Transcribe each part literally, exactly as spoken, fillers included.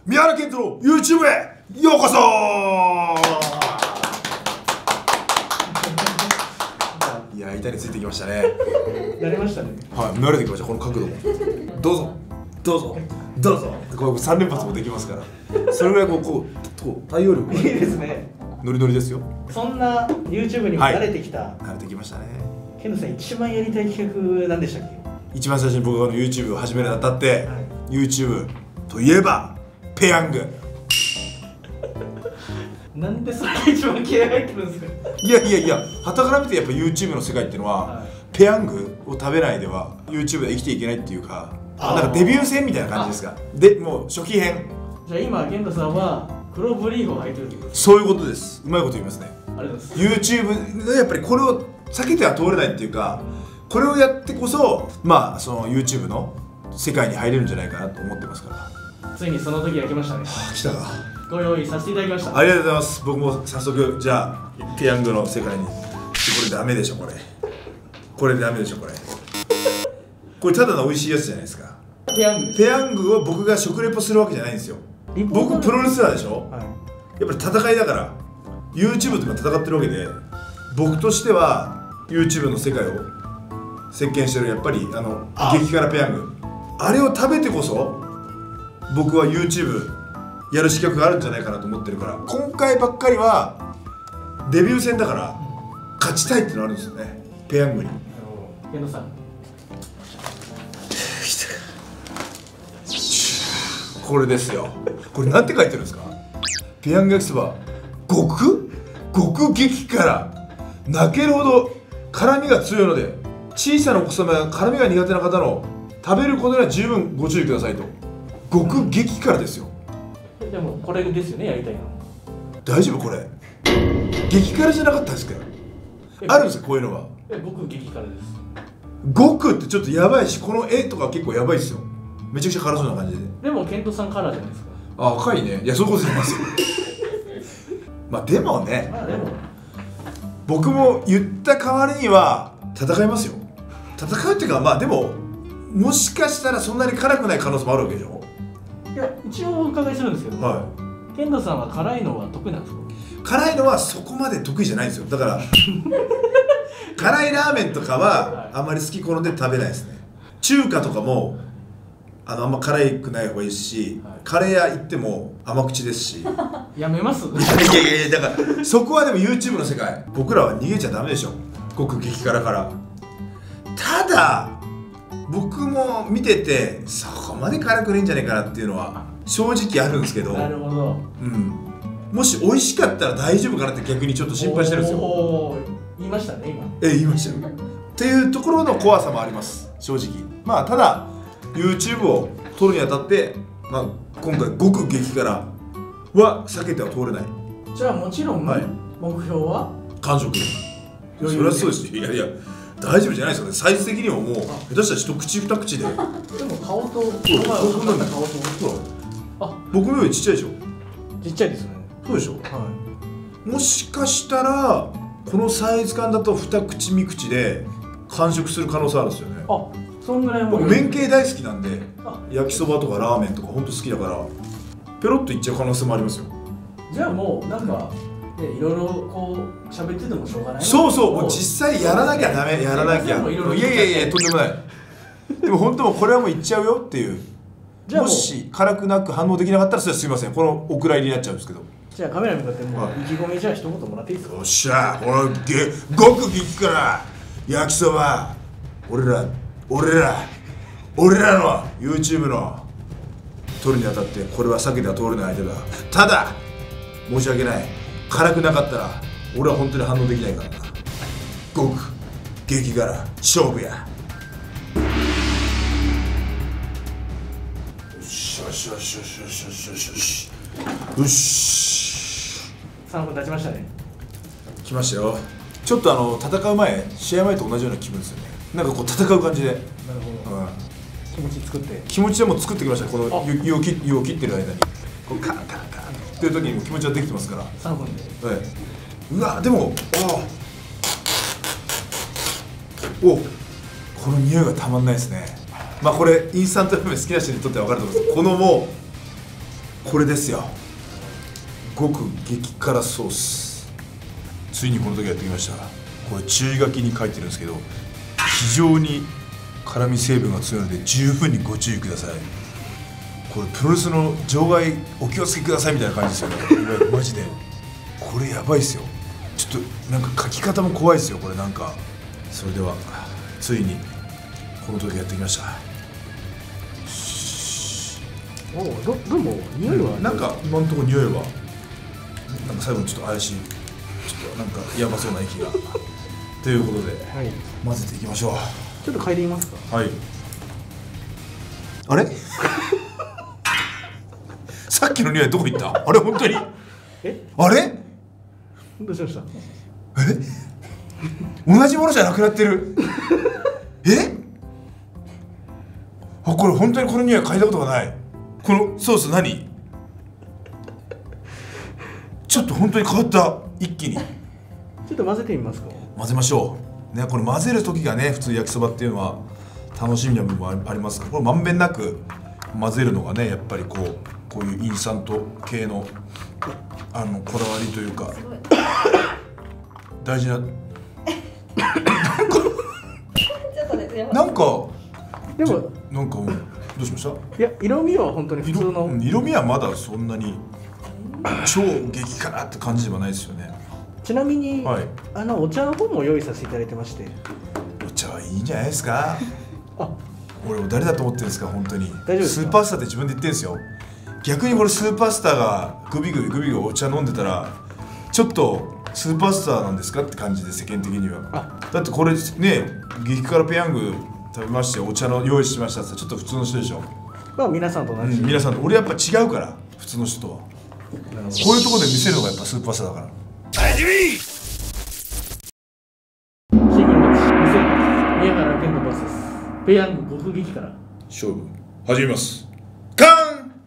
宮原健人の YouTube へようこそ。いや、板についてきましたね。 慣れましたね。 はい、慣れてきました。この角度もどうぞどうぞどうぞこれさん連発もできますから、それぐらいこうこうこう対応力いいですね。 ノリノリですよ。 そんな YouTube にも慣れてきた、 はい、慣れてきましたね。 ケントさん一番やりたい企画なんでしたっけ？ 一番最初に僕がの YouTube を始めるにあたって、はい、YouTube といえばペヤング。 なんでそれが一番気合い入ってるんですか？ いやいやいや、傍から見てやっぱ YouTube の世界っていうのは、はい、ペヤングを食べないでは YouTube で生きていけないっていうか、なんかデビュー戦みたいな感じですか。で、もう初期編。 じゃあ今ケントさんは黒ブリーフを履いてるってことですか？ そういうことです。うまいこと言いますね。 ありがとうございます。 YouTube のやっぱりこれを避けては通れないっていうか、これをやってこそまあその YouTube の世界に入れるんじゃないかなと思ってますから。 ついにその時が来ましたね。 はあ、来たか。 ご用意させていただきました。 ありがとうございます。僕も早速じゃあペヤングの世界に。これダメでしょこれ。これダメでしょこれ。これただの美味しいやつじゃないですか。 ペヤング。 ペヤングを僕が食レポするわけじゃないんですよ。僕プロレスラーでしょ。はい、やっぱり戦いだから YouTube とか戦ってるわけで、僕としては YouTube の世界を席巻してるやっぱりあの激辛ペヤング、あれを食べてこそ僕は YouTube やる資格があるんじゃないかなと思ってるから、今回ばっかりはデビュー戦だから勝ちたいっていうのがあるんですよね、ペヤングに。 ケントさんこれですよ。これなんて書いてるんですか？ペヤング焼きそば極極激辛、泣けるほど辛みが強いので小さなお子様や辛みが苦手な方の食べることには十分ご注意くださいと。極激辛ですよ。 でもこれですよね、やりたいの。 大丈夫これ？激辛じゃなかったですか？あるんですかこういうのは。 え、僕激辛です。 極ってちょっとやばいし、この絵とか結構やばいですよ。めちゃくちゃ辛そうな感じで。 でもケントさんカラーじゃないですか。 あ、赤いね。いや、そういうこと言いますよ。まあでもね、 まあでも僕も言った代わりには戦いますよ。戦うっていうか、まあでももしかしたらそんなに辛くない可能性もあるわけでしょ。 いや、一応お伺いするんですけど、 はい、 ケントさんは辛いのは得意なんですか？ 辛いのはそこまで得意じゃないんですよ。だから辛いラーメンとかはあんまり好き好んで食べないですね。中華とかもあのあんま辛くない方がいいし、はい、カレー屋行っても甘口ですし。 やめます？いやいやいや、だからそこはでも YouTube の世界、僕らは逃げちゃダメでしょ、極激辛から。ただ僕も見ててそこまで辛くないんじゃないかなっていうのは正直あるんですけど。 なるほど。 うん、もし美味しかったら大丈夫かなって逆にちょっと心配してるんですよ。 おー、言いましたね今。 え、言いましたよ。っていうところの怖さもあります正直。まあただ YouTube を撮るにあたって、まあ、今回極激辛は避けては通れない。 じゃあもちろん、はい、目標は完食。いや、それはそうです。いやいや大丈夫じゃないですよね。サイズ的にももう下手したら一口二口で。でも顔とそう、僕の顔とあ、僕のよりちっちゃいでしょ。 ちっちゃいですね。 そうでしょ。 はい。 もしかしたらこのサイズ感だと二口三口で完食する可能性あるんですよね。 あ、そんぐらいも僕麺系大好きなんで、焼きそばとかラーメンとか本当好きだからペロッといっちゃう可能性もありますよ。じゃあもうなんか、ね、いろいろこう喋っててもしょうがない。 そうそう、もう実際やらなきゃダメ、やらなきゃ。いやいやいや、とんでもない。でも本当もうこれはもういっちゃうよっていう。もし辛くなく反応できなかったらそれはすいません、このお蔵入りになっちゃうんですけど。 じゃあカメラに向かってもう意気込みじゃあ一言もらっていいですか？ よっしゃ、このげ極激辛焼きそば、俺ら俺ら俺らの YouTube の撮るにあたってこれは避けては通れない相手だ。ただ申し訳ない、辛くなかったら俺は本当に反応できないからな。極激辛勝負や。よしよしよしよしよしよしよしよしよし。 さんぷん経ちましたね。 来ましたよ。ちょっとあの戦う前、試合前と同じような気分ですよね。なんかこう戦う感じで。なるほど、うん、 気持ち作って気持ちはもう作ってきました。この湯を切、湯を切ってる間にこうカンカンカンっていう時にも気持ちはできてますから。 さんぷんで、 はい、うわでもおおこの匂いがたまんないですね。まあこれインスタントラーメン好きな人にとっては分かると思います。このもうこれですよ。極激辛ソース。ついにこの時やってきました。これ注意書きに書いてるんですけど、非常に辛み成分が強いので十分にご注意ください。これプロレスの場外お気をつけくださいみたいな感じですよね。マジでこれやばいっすよ。ちょっとなんか書き方も怖いっすよこれ。なんかそれではついにこの時やってきました。 おお、どどうも匂いは、 うん、なんか今のところ匂いはなんか最後にちょっと怪しい、ちょっとなんかやばそうな息がということで、はい、混ぜていきましょう。 ちょっと嗅いでみますか。 はい。あれさっきの匂いどこ行った？あれ本当に？ え？ あれ？ どうしました？ え？同じものじゃなくなってる。え？あ、これ本当にこの匂い嗅いだことがない。このソース何？ちょっと本当に変わった、一気に。ちょっと混ぜてみますか。 混ぜましょうね。これ混ぜる時がね、普通焼きそばっていうのは楽しみな部分もありますから、これまんべんなく混ぜるのがね、やっぱりこうこういうインスタント系のあのこだわりというか大事ななんかでもなんかどうしました？ いや、色味は本当に普通の色, 色味はまだそんなに超激辛って感じではないですよね。 ちなみに、はい、あのお茶の方も用意させていただいてまして。 お茶はいいんじゃないですか。 あ、 俺を誰だと思ってるんですか本当に。 大丈夫ですか？ スーパースターって自分で言ってるんですよ。逆にこれスーパースターがグビグビグビグビお茶飲んでたらちょっとスーパースターなんですかって感じで、世間的には。だってこれね、激辛ペヤング食べましてお茶の用意しましたってちょっと普通の人でしょ。 まあ皆さんと同じ、 うん、皆さんと俺やっぱ違うから普通の人とは。こういうところで見せるのがやっぱスーパースターだから。味見シングルマッチにせん宮原健人 ブイエス ペヤング極激辛勝負始めます。カーン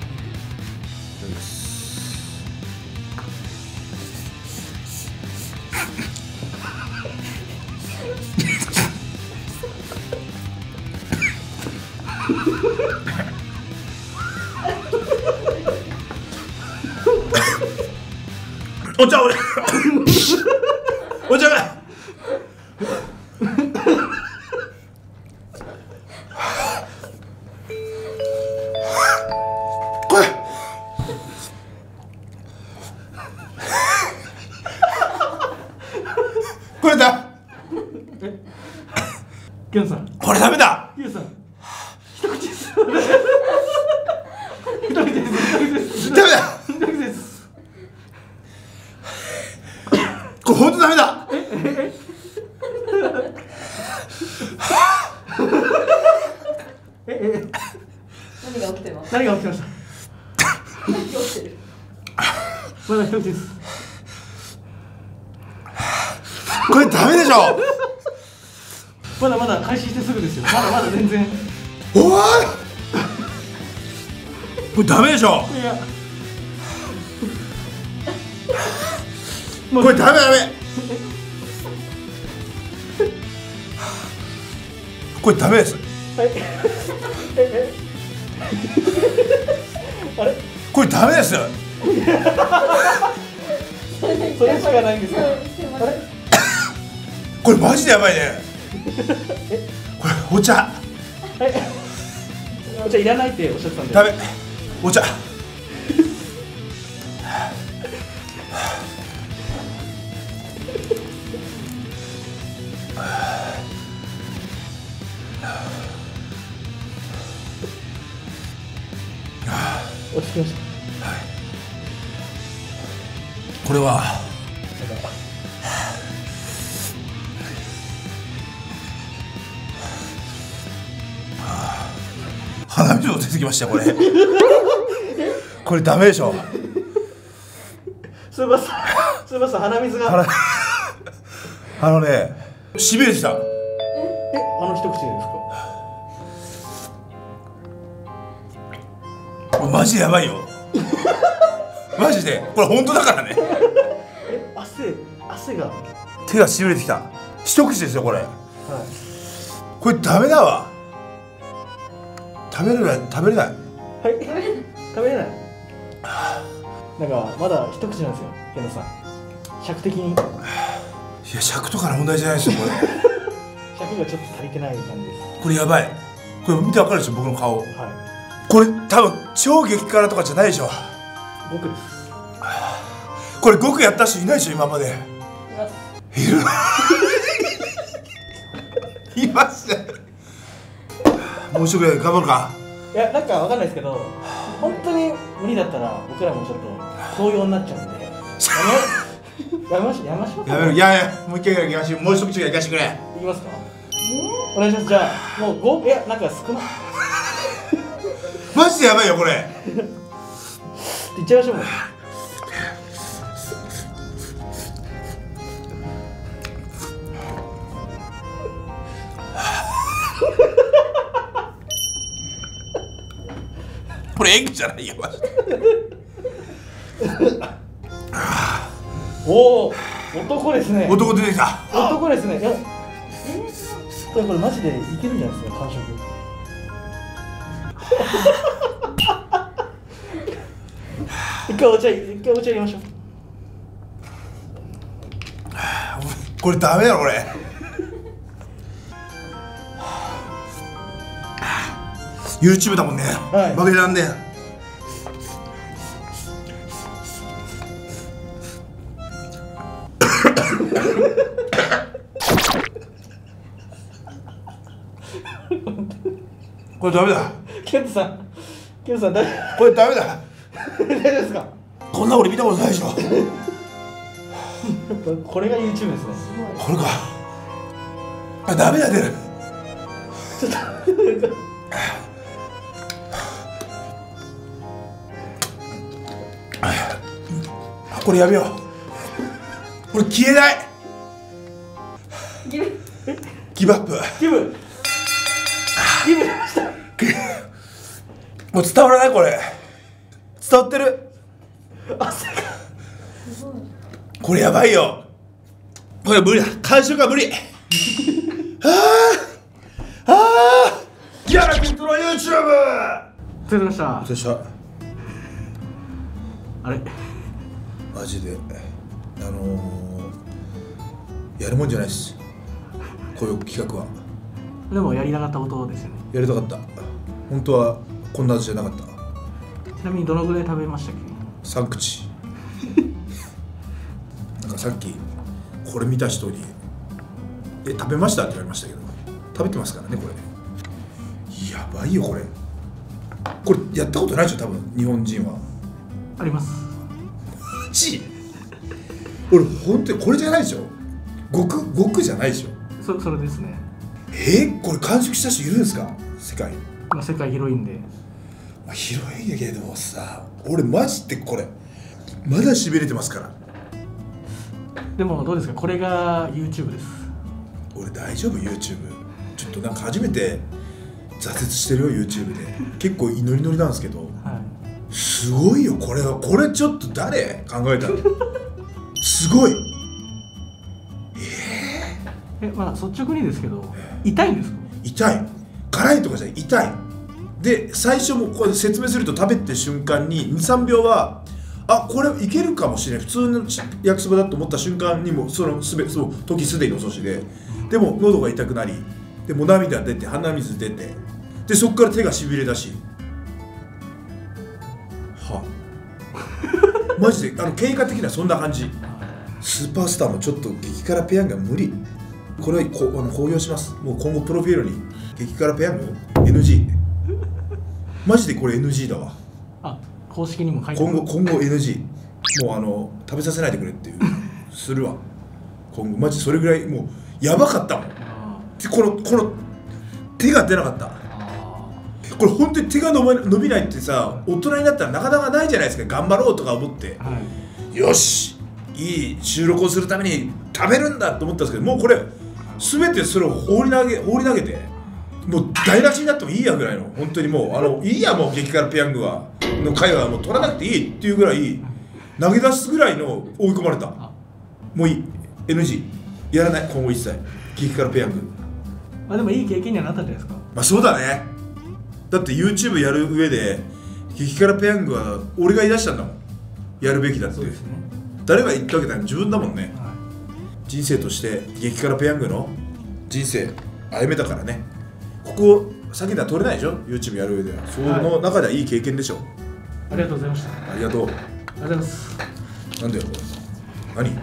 お茶俺お茶がこれこれだ。 えケンさん、 これダメだ。 ケンさん、一口です。一口です。 ダメだ。 一口です。 これ本当ダメだ。 えええええ何が起きてます？ 何が起きました？ 何が起きてる？ まだ一口です。 これダメでしょ。 まだまだ開始してすぐですよ。まだまだ全然。 おいこれダメでしょ。 いやこれダメダメこれダメです。 はいあれこれダメです。 それしかないんですよ。あれこれマジでやばいね。これお茶。 はい、お茶いらないっておっしゃってたんで。 ダメ。お茶。 落ち着きました。 はい。これは鼻水も出てきました。これこれダメでしょ。 すいません、すいません、鼻水が鼻あのね、しびれてきた。 え、あの一口でですか？ これマジでやばいよマジでこれ本当だからね。 え、汗、汗が手がしびれてきた。一口ですよこれ。 はい。 これダメだわ。食べれない、食べれない。 はい。食べれない。 なんかまだ一口なんですよ健太さん、尺的に。いや尺とかの問題じゃないですよこれ。 尺がちょっと足りてない感じです。 これやばい。これ見てわかるでしょ僕の顔。 はい。 これ多分超激辛とかじゃないでしょ。 僕です。 これ極やった人いないでしょ今まで。いる。いますね。もう一度ぐらい頑張るか。 いやなんかわかんないですけど、本当に無理だったら僕らもちょっと高揚になっちゃうんで。やめましょうやめましょう。 やめろ。いやいやもう一回やらせて、もう一口やらせてくれ。 いきますか。お願いします。じゃあもうご、いやなんか少ない。 マジでやばいよこれ。 いっちゃいましょう。 これ演技じゃないよマジで。 おお、男ですね。 男出てきた。 男ですね。いや、これこれマジでいけるんじゃないですか完食。一回お茶一回お茶入れましょう。 これダメだろこれ。YouTube だもんね。 はい。 負けらんねえ。これダメだ。 ケントさん、ケントさん大これダメだ。 大丈夫ですか。 こんな俺見たことないでしょ。 これが YouTube ですね。 これか。あ、ダメだ出る。 ちょっとこれやめよう。これ消えない。 ギブギブアップ。 ギブギブした。 もう伝わらないこれ。伝わってる。 汗がこれやばいよ。これ無理だ。完食は無理。はあはあ。ギャラキントの YouTube。 お疲れ様でした。 どうした。 あれマジであのー、やるもんじゃないっす。こういう企画はでもやりたかったことですよね。 やりたかった。本当はこんな味じゃなかった。 ちなみにどのぐらい食べましたっけ。 さん口。なんかさっきこれ見た人に「え食べました?」って言われましたけど、食べてますからねこれ。やばいよこれ。これやったことないでしょ多分日本人は。 あります。 マジ？俺本当にこれじゃないでしょ。極極じゃないでしょ。 そそれですね。 えー、これ完食した人いるんですか世界。 まあ世界広いんで。 まあ、広いんやけどさ、俺マジでこれまだしびれてますから。 でもどうですか、これが YouTube です。 俺大丈夫 YouTube。ちょっとなんか初めて挫折してるよ YouTube で。結構ノリノリなんですけど、 はい、 すごいよこれは。これちょっと誰考えたの。すごい。 えー、えまあ率直にですけど、痛いんですか。 痛い。辛いとかじゃない、痛い。で最初もこれ説明すると、食べて瞬間に にさんびょうはあこれいけるかもしれない、普通の焼きそばだと思った瞬間にもそのすべその時すでに遅しで、でも喉が痛くなり、でも涙出て鼻水出て、でそこから手がしびれだし、はマジであの経過的にはそんな感じ。スーパースターもちょっと激辛ペヤングが無理。これはこあの公表します。もう今後プロフィールに激辛ペヤング エヌジー。マジでこれ エヌジー だわ。 あ、公式にも書いて今後今後 エヌジー。もうあの食べさせないでくれっていうするわ。今後マジそれぐらいもうやばかったもん。このこの手が出なかった。これ本当に手が伸び伸びないってさ、大人になったらなかなかないじゃないですか。頑張ろうとか思って、はい、よしいい収録をするために食べるんだと思ったんですけど、もうこれ全てそれを放り投げ放り投げて、もう台無しになってもいいやぐらいの、本当にもうあのいいや、もう激辛ペヤングはの会話はもう取らなくていいっていうぐらい投げ出すぐらいの追い込まれた。もういい エヌジー やらない、今後一切激辛ペヤング。 まあでもいい経験にはなったんじゃないですか。 まあそうだね。だって YouTube やる上で激辛ペヤングは俺が言い出したんだもん、やるべきだって。 そうですね。 誰が言ったわけだよ、自分だもんね。 は人生として激辛ペヤングの人生歩めたからね。ここ先では取れないでしょ、 YouTube やる上では。その中ではいい経験でしょ。 ありがとうございました。 ありがとう。 ありがとうございます。 なんだよこれ、何何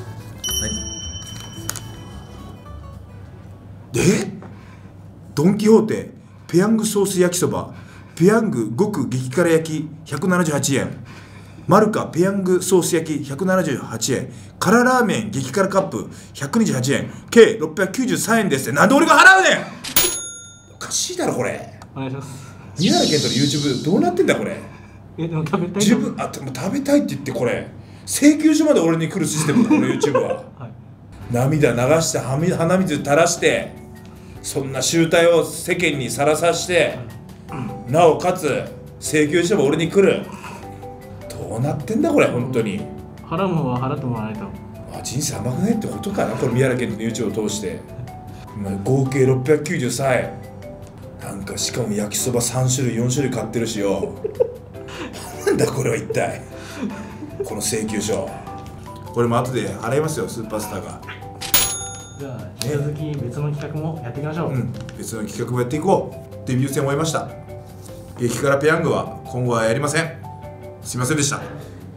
でドン・キホーテペヤングソース焼きそば、ペヤング極激辛焼きひゃくななじゅうはちえん、マルカペヤングソース焼きひゃくななじゅうはちえん、辛ラーメン激辛カップひゃくにじゅうはちえん、計ろっぴゃくきゅうじゅうさんえんですって。なんで俺が払うねん。おかしいだろこれ。 お願いします。 宮原健人の YouTube どうなってんだこれ。 え、でも食べたい。 自分あでも食べたいって言って、これ請求書まで俺に来るシステムだこの YouTube は。 はい、 涙流して鼻水垂らして、そんな集体を世間にさらさして、なおかつ請求書も俺に来る。どうなってんだこれ本当に。 払うもんは払ってもらわないと。 あ、人生甘くないってことかな、この宮原健人の YouTube を通して。合計ろっぴゃくきゅうじゅうさんえん、なんかしかも焼きそばさんしゅるいよんしゅるい買ってるしよ。なんだこれは一体、この請求書。これも後で払いますよ、スーパースターが。 じゃあ引き続き別の企画もやっていきましょう。 うん、別の企画もやっていこう。デビュー戦終わりました。激辛ペヤングは今後はやりません。すいませんでした。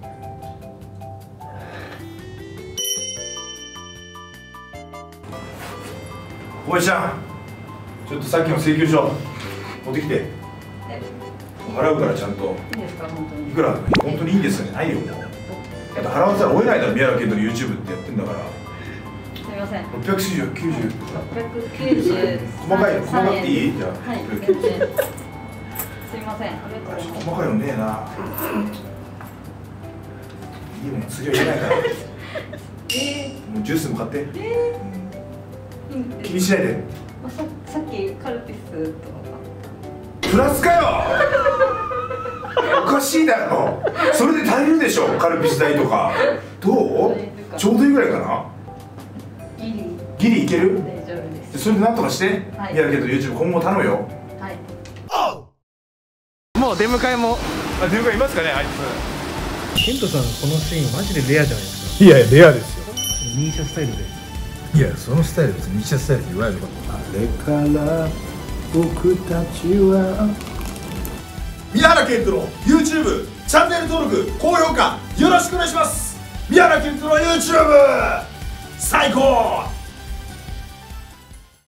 おいちゃん、ちょっとさっきの請求書持ってきて。払うからちゃんと。 いいですか、本当に。 いくら本当にいいんですよね、ないよ。だって払わせたら追えないだろ、宮原健人の YouTube ってやってんだから。 すみません。 ろっぴゃくきゅうじゅう、きゅうじゅう。 ろっぴゃくきゅうじゅう。 細かい、細かくていいじゃあ。 はい、全然。すみません、ありがとうございます。 細かいのねえな。いいもん次は言えないから。 えもうジュースも買って。 ー、えー、いいんです気にしないで。 まあ、ささっきカルピスとか。 プラスかよ。おかしいだろ。それで足りるでしょ、カルピス代とか。どう？ちょうどいいぐらいかな。 ギリ。 ギリいける？ 大丈夫です。 それでなんとかして。 はい。 いやけど YouTube 今後頼むよ。 はい。 もう出迎えも。 あ、出迎えいますかね、あいつ。 ケントさんのこのシーンマジでレアじゃないですか。 いやいやレアですよ。 ミーシャスタイルで。 いや、そのスタイル別に西田スタイルって言われること。あれから僕たちは。宮原健人の YouTube チャンネル登録高評価よろしくお願いします。宮原健人の YouTube 最高。